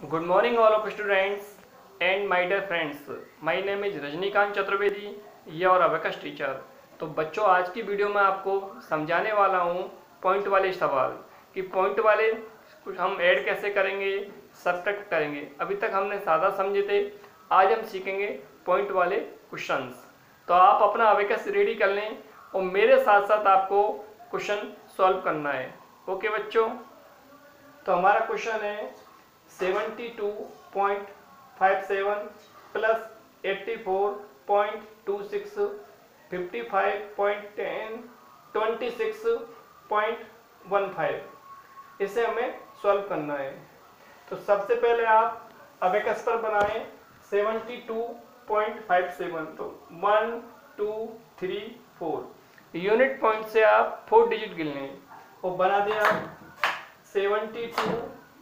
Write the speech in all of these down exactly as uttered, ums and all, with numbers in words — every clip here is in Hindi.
Good morning all of students and my dear friends. My name is Rajnikant Chaturvedi, your abacus teacher. तो बच्चों, आज की वीडियो में आपको समझाने वाला हूँ पॉइंट वाले सवाल कि पॉइंट वाले कुछ हम ऐड कैसे करेंगे, सब्ट्रैक्ट करेंगे। अभी तक हमने सादा समझे थे, आज हम सीखेंगे पॉइंट वाले क्वेश्चंस। तो आप अपना अबेकस रेडी कर लें और मेरे साथ साथ आपको क्वेश्चन सॉल्व करना है। ओके बच्चों, तो हमारा क्वेश्चन है seventy two point five seven plus eighty four point two six, fifty five point ten, twenty six point one five. इसे हमें सॉल्व करना है। तो सबसे पहले आप अबेकस पर बनाएं seventy two point five seven. तो one two three four unit point से आप फोर डिजिट गिन लें और बना दिया seventy two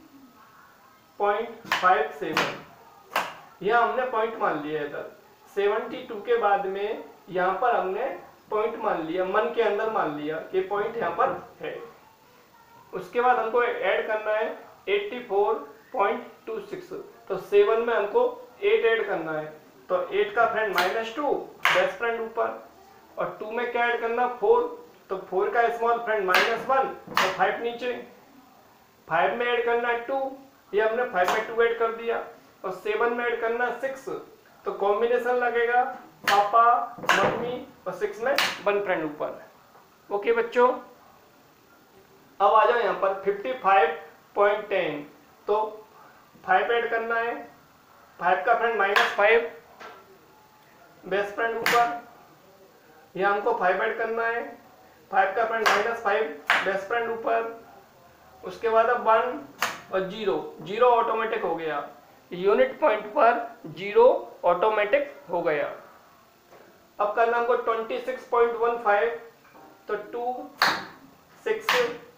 point five seven. यह हमने पॉइंट मान लिया इधर। सेवेंटी टू के बाद में यहाँ पर हमने पॉइंट मान लिया, मन के अंदर मान लिया कि पॉइंट यहाँ पर है। उसके बाद हमको ऐड करना है eighty four point two six. तो सेवन में हमको एट ऐड करना है। तो एट का friend minus two, best friend ऊपर, और टू में क्या ऐड करना, फोर। तो फोर का स्मॉल फ्रेंड माइनस वन और फाइव नीचे। फाइव में ऐड करना है टू, ये हमने फाइव में टू ऐड कर दिया, और सेवन में ऐड करना सिक्स। तो कॉम्बिनेशन लगेगा पापा मम्मी और सिक्स में वन फ्रेंड ऊपर। ओके बच्चों, अब आ जाओ यहाँ पर फिफ्टी फाइव पॉइंट टेन। तो फाइव ऐड करना है, फाइव का friend minus five, best friend ऊपर, यहाँ हमको फाइव ऐड करना है, फाइव का friend minus five, best friend ऊपर। उसके बाद अब वन और जीरो, जीरो ऑटोमेटिक हो गया, यूनिट पॉइंट पर जीरो ऑटोमेटिक हो गया। अब करना हमको twenty six point one five. तो टू सिक्स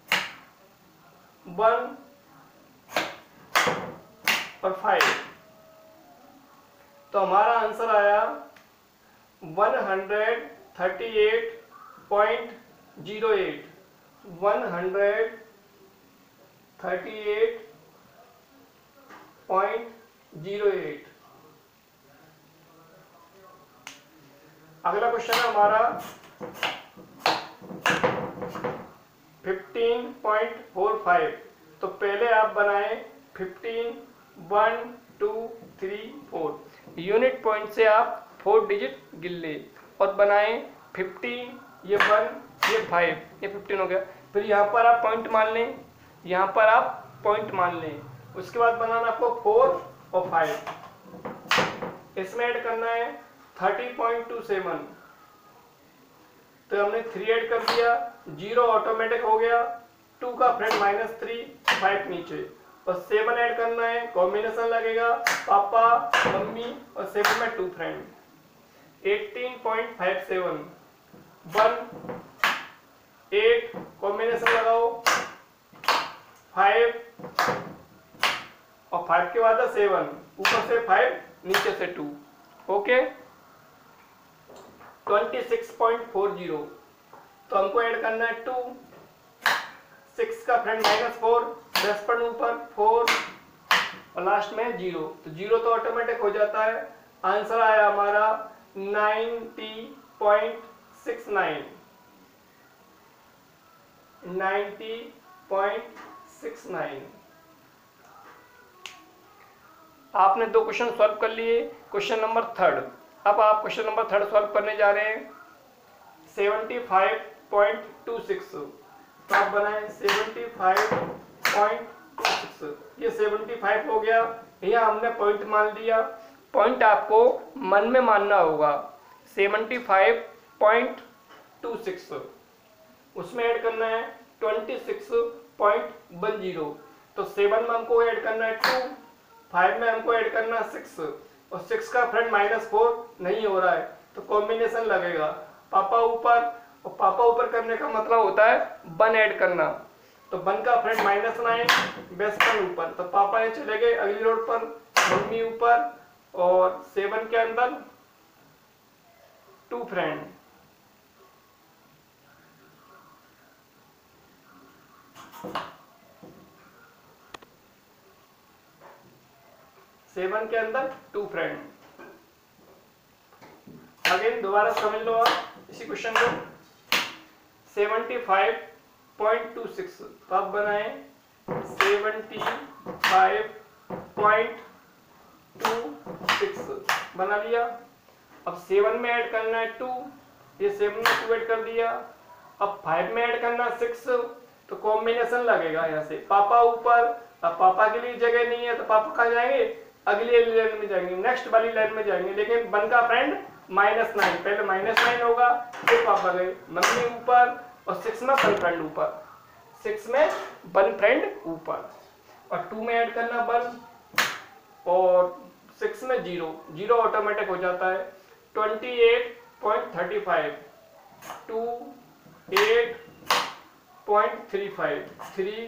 वन और फाइव। तो हमारा आंसर आया one hundred thirty eight point zero eight, one hundred thirty eight point zero eight. अगला क्वेश्चन है हमारा फिफ्टीन पॉइंट फोर फाइव। तो पहले आप बनाएं fifteen, one two three four, unit point से आप फोर डिजिट गिन ले और बनाएं फिफ्टीन, ये वन, ये फाइव, ये फिफ्टीन हो गया। फिर यहाँ पर आप पॉइंट मान लें, यहाँ पर आप पॉइंट मान लें। उसके बाद बनाना आपको फोर और फाइव। इसमें ऐड करना है थर्टी पॉइंट टू सेवन। तो हमने थ्री ऐड कर दिया, जीरो ऑटोमेटिक हो गया, टू का फ्रेंड माइनस थ्री, फाइव नीचे, और सेवन ऐड करना है, कॉम्बिनेशन लगेगा पापा मम्मी और सेवन में two friend, eighteen point five seven, one eight, combination लगाओ फाइव और फाइव के बाद सेवन, ऊपर से फाइव नीचे से two. Okay, twenty six point four zero. तो हमको ऐड करना है टू, सिक्स का फ्रेंड माइनस फोर, दस पर ऊपर फोर और लास्ट में जीरो। तो जीरो तो ऑटोमेटिक हो जाता है। आंसर आया हमारा ninety point six nine, ninety point six nine. आपने दो क्वेश्चन सॉल्व कर लिए। क्वेश्चन नंबर थर्ड, अब आप क्वेश्चन नंबर थर्ड सॉल्व करने जा रहे हैं seventy five point two six. तो आप बनाएं seventy five point two six. ये सेवेंटी फाइव हो गया, यह हमने पॉइंट मान लिया। पॉइंट आपको मन में मानना होगा, seventy five point two six. उसमें ऐड करना है twenty six point one zero. तो सेवन में हमको ऐड करना है टू, फाइव में हमको ऐड करना है सिक्स, और सिक्स का फ्रेंड माइनस फोर नहीं हो रहा है। तो कॉम्बिनेशन लगेगा पापा ऊपर, और पापा ऊपर करने का मतलब होता है वन ऐड करना। तो वन का friend minus nine, best friend ऊपर। तो पापा ने चले गए अगली रोड पर, मम्मी ऊपर, और सेवन के अंदर टू फ्रेंड। सेवन के अंदर टू फ्रेंड। अगेन दोबारा समझ लो आप इसी क्वेश्चन को। Seventy five point two six तो आप बनाए seventy five point two six बना लिया। अब सेवन में ऐड करना है टू, ये सेवन में टू ऐड कर दिया। अब फाइव में ऐड करना सिक्स, तो कॉम्बिनेशन लगेगा यहाँ से पापा ऊपर। अब पापा के लिए जगह नहीं है तो पापा कहाँ जाएंगे, अगली लाइन में जाएंगे, नेक्स्ट वाली लाइन में जाएंगे। लेकिन वन का फ्रेंड माइनस नाइन, पहले माइनस नाइन होगा फिर पापा गए, मम्मी ऊपर और सिक्स में वन फ्रेंड ऊपर, सिक्स में वन फ्रेंड ऊपर और टू में ऐड करना वन और सिक्स में जीरो, जीरो ऑटोमेटिक हो जाता है। Twenty eight point thirty five two eight point three five, three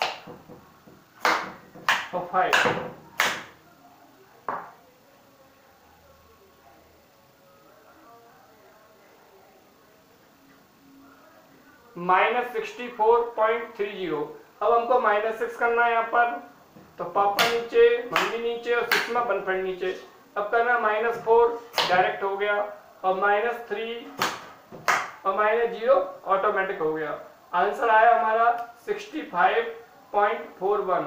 और five. Minus sixty four point three zero. अब हमको माइनस सिक्स करना है यहाँ पर, तो पापा नीचे, मम्मी नीचे और सिक्स में वन फ्रेंड नीचे। अब करना माइनस फोर, डायरेक्ट हो गया, और माइनस थ्री और माइनस जीरो ऑटोमेटिक हो गया। आंसर आया हमारा sixty five point four one,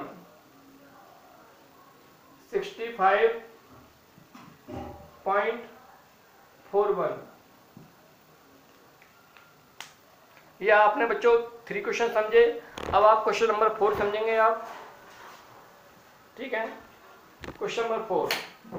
sixty five point four one. ये आपने बच्चों थ्री क्वेश्चन समझे। अब आप क्वेश्चन नंबर फोर समझेंगे आप, ठीक है। क्वेश्चन नंबर फोर,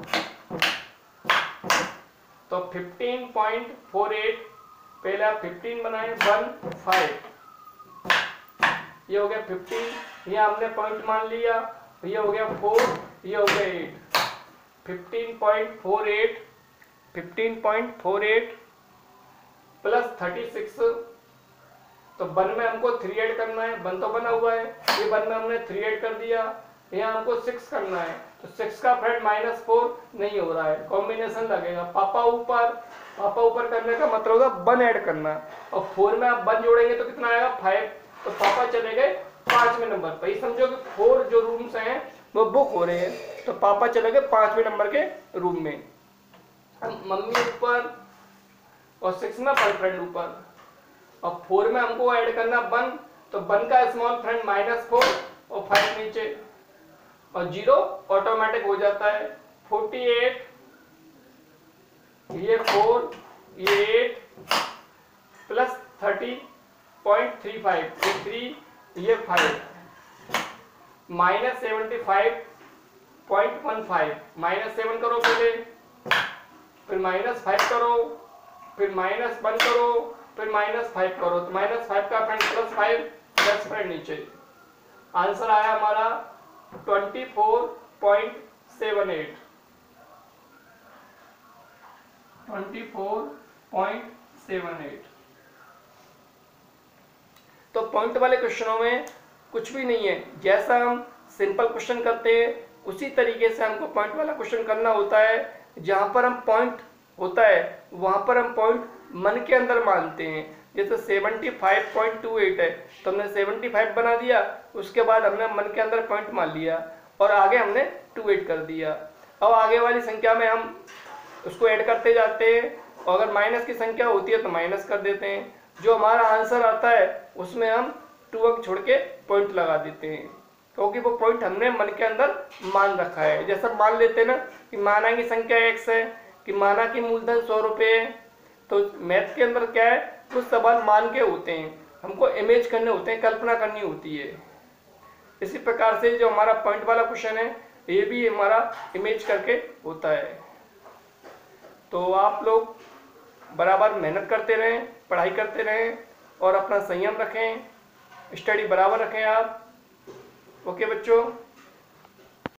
तो फिफ्टीन पॉइंट फोर एट, पहले आप फिफ्टीन बनाए, वन फाइव, ये हो गया फिफ्टीन, ये हमने पॉइंट मान लिया, ये हो गया फोर, ये हो गया eight. Fifteen point four eight, fifteen point four eight plus thirty six, तो वन में हमको थ्री ऐड करना है, वन तो बना हुआ है, ये वन में हमने थ्री ऐड कर दिया। यहाँ हमको सिक्स करना है, तो सिक्स का फ्रेंड माइनस फोर नहीं हो रहा है, कॉम्बिनेशन लगेगा पापा ऊपर, पापा ऊपर करने का मतलब होगा वन ऐड करना, और फोर में आप वन जोड़ेंगे तो कितना आएगा फाइव, तो पापा चले गए पांचवें नंबर पर। ये समझो कि फोर जो रूम्स हैं वो बुक हो रहे हैं, तो पापा चले गए पांचवें नंबर के रूम में, मम्मी ऊपर और सिक्स में वन फ्रेंड ऊपर, और फोर में हमको ऐड करना वन, तो वन का स्मॉल फ्रेंड माइनस फोर और फाइव नीचे, और जीरो ऑटोमेटिक हो जाता है। फोर्टी एट, ये फोर, ये eight plus thirty point three five, ये थ्री, ये five, minus seventy five point one five, minus seven करो पहले, फिर माइनस फाइव करो, फिर माइनस वन करो, फिर माइनस फाइव करो, तो माइनस फाइव का फ्रेंड प्लस फाइव, दस फ्रेंड नीचे। आंसर आया हमारा twenty four point seven eight, twenty four point seven eight. तो पॉइंट वाले क्वेश्चनों में कुछ भी नहीं है, जैसा हम सिंपल क्वेश्चन करते हैं उसी तरीके से हमको पॉइंट वाला क्वेश्चन करना होता है। जहां पर हम पॉइंट होता है वहां पर हम पॉइंट मन के अंदर मानते हैं। जैसे seventy five point two eight है तो हमने सेवेंटी फाइव बना दिया, उसके बाद हमने मन के अंदर पॉइंट मान लिया और आगे हमने टू एट कर दिया। अब आगे वाली संख्या में हम उसको ऐड करते जाते हैं, और अगर माइनस की संख्या होती है तो माइनस कर देते हैं। जो हमारा आंसर आता है उसमें हम टू अंक छोड़ के पॉइंट लगा देते हैं, क्योंकि वो पॉइंट हमने मन के अंदर मान रखा है। जैसा मान लेते हैं ना कि माना की संख्या एक्स है, कि माना की मूलधन सौ रुपये है, तो मैथ के अंदर क्या है, कुछ सवाल मान के होते हैं, हमको इमेज करने होते हैं, कल्पना करनी होती है। इसी प्रकार से जो हमारा पॉइंट वाला क्वेश्चन है ये भी हमारा इमेज करके होता है। तो आप लोग बराबर मेहनत करते रहें, पढ़ाई करते रहें और अपना संयम रखें, स्टडी बराबर रखें आप। ओके बच्चों।